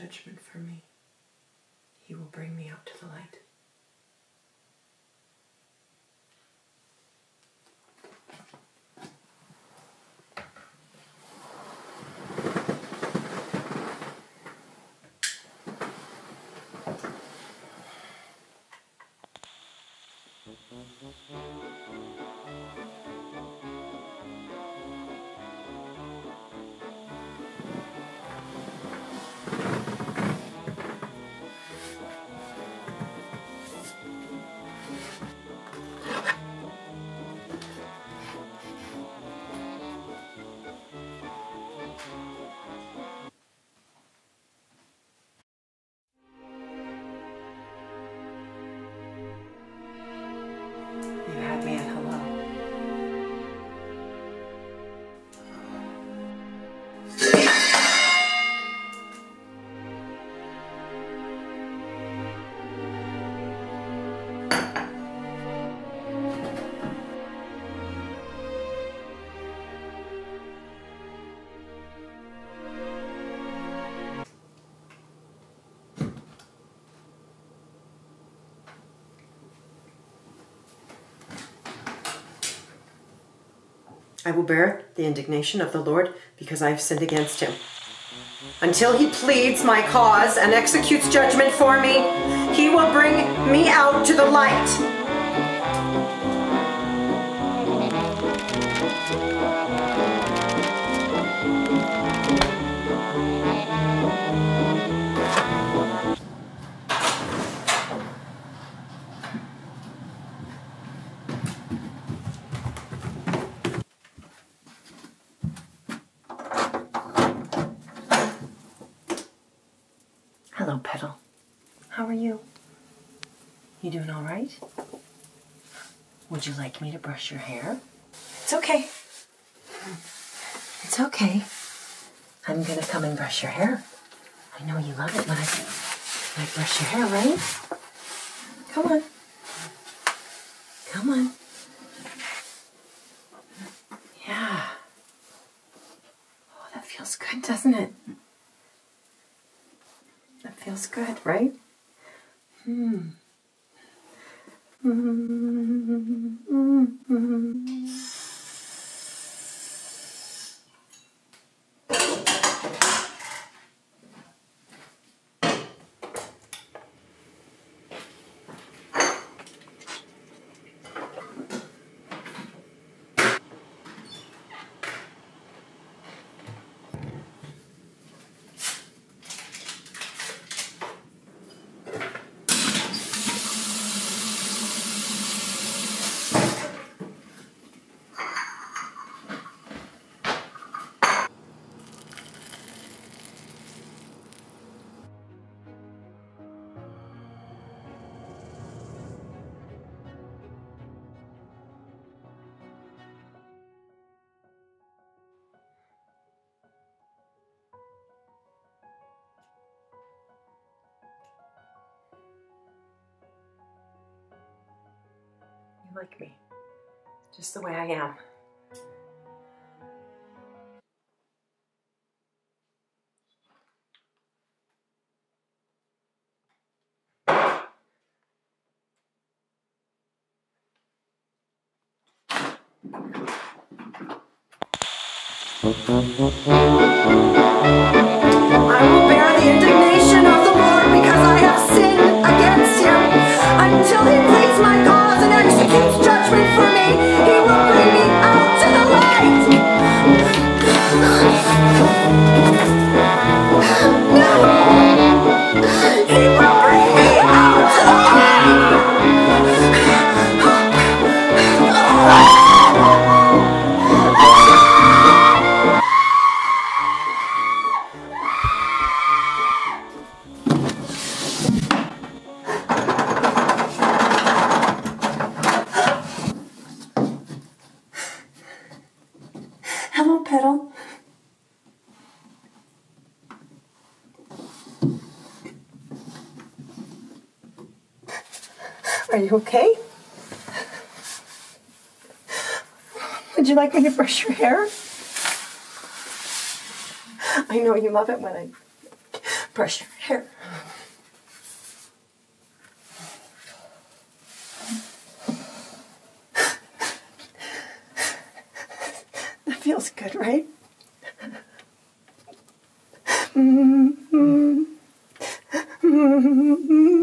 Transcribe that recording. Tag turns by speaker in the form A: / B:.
A: judgment for me. He will bring me out to the light. You had me at hello. I will bear the indignation of the Lord because I have sinned against him. Until he pleads my cause and executes judgment for me, he will bring me out to the light. Hello, Petal. How are you? You doing all right? Would you like me to brush your hair? It's okay. It's okay. I'm gonna come and brush your hair. I know you love it when I brush your hair, right? Come on. Come on. Yeah. Oh, that feels good, doesn't it? That feels good, right? You like me, just the way I am. I will bear the indignation of the Lord because I have sinned against him. Until he pleads my cause and executes judgment for me, he will bring me out to the light. No! He will bring me out to the light. Hello, Petal. Are you okay? Would you like me to brush your hair? I know you love it when I Brush your hair. That feels good, right? Mm-hmm. Mm-hmm.